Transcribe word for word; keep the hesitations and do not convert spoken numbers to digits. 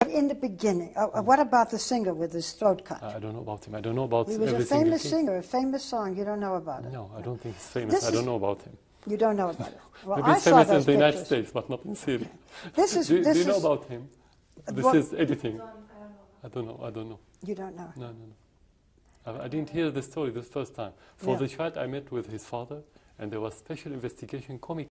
in the beginning. Uh, uh, what about the singer with his throat cut? I don't know about him. I don't know about He was every a famous single singer, a famous song. You don't know about it? No, I don't think he's famous. This I don't is- know about him. You don't know about it? Well, Maybe I he's saw famous in those the United pictures. States, but not in Syria. This is- do, this do you know is- about him? This What- is editing. I don't know. I don't know. You don't know? No, no, no. I, I didn't hear the story the first time. For Yeah. the child, I met with his father, and there was special investigation committee.